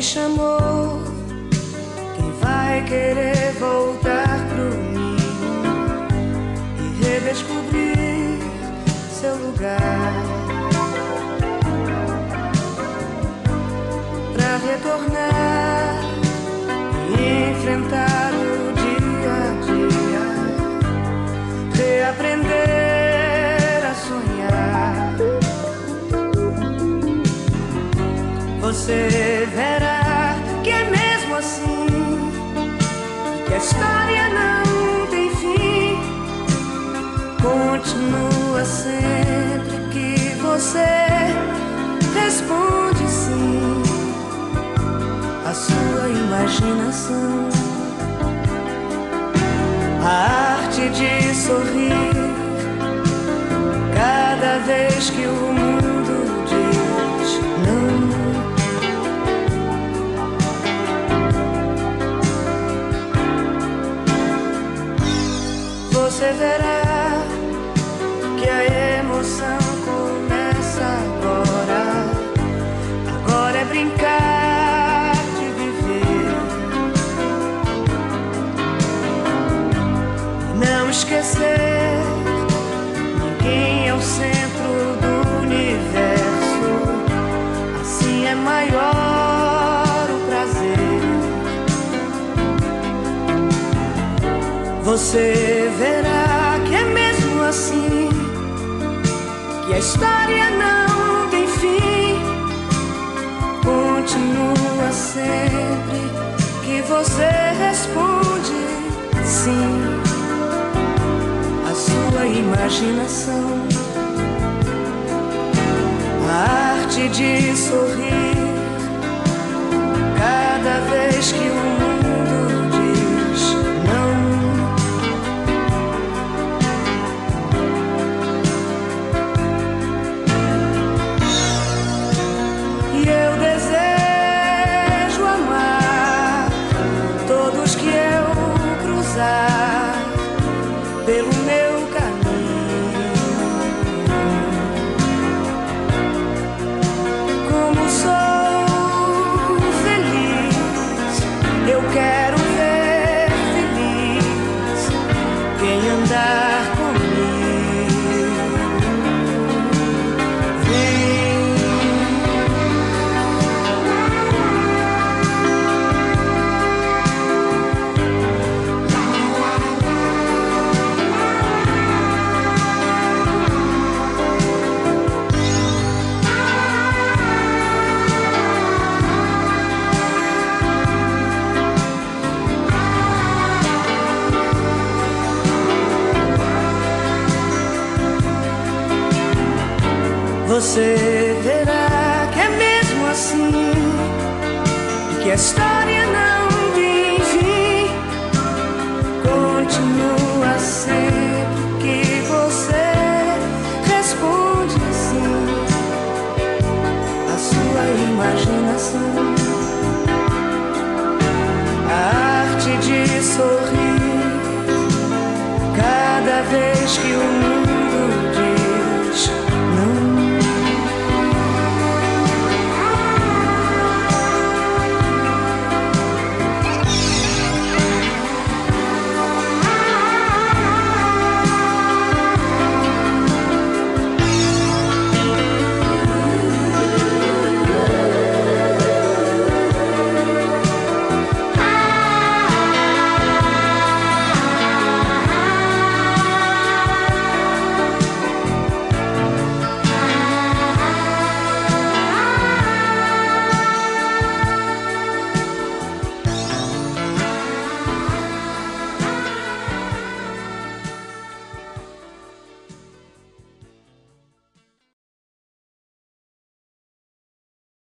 me chamou, quem vai querer voltar pro ninho e redescobrir seu lugar, pra retornar e enfrentar o dia a dia, reaprender a sonhar. Você verá que é mesmo assim, que a história não tem fim. Continua sempre que você responde sim à sua imaginação. A arte de sorrir cada vez que o mundo diz não. Você verá que a emoção começa agora. Agora é brincar de viver, não esquecer, ninguém é o centro do universo. Assim é maior o prazer. Você verá que é mesmo assim, que a história não tem fim. Continua sempre que você responde sim à sua imaginação. A arte de sorrir cada vez que o mundo diz não. E eu desejo amar todos que eu cruzar pelo meu caminho. Como sou feliz, eu quero ver feliz quem andar comigo. Você verá que é mesmo assim, que a história não tem fim. Continua sempre que você responde sim à sua imaginação. A arte de sorrir cada vez que o